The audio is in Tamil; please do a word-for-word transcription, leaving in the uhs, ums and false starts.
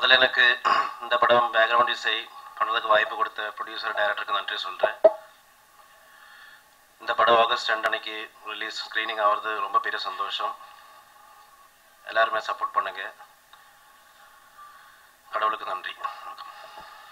முதல்ல எனக்கு இந்த படம் பேக்ரவுண்ட் இசை பண்ணுறதுக்கு வாய்ப்பு கொடுத்த ப்ரொடியூசர் டைரக்டருக்கு நன்றி சொல்கிறேன். இந்த படம் ஆகஸ்ட் ரெண்டு அன்னைக்கு ரிலீஸ் ஸ்க்ரீனிங் ஆகிறது ரொம்ப பெரிய சந்தோஷம். எல்லாருமே சப்போர்ட் பண்ணுங்க. கடவுளுக்கு நன்றி.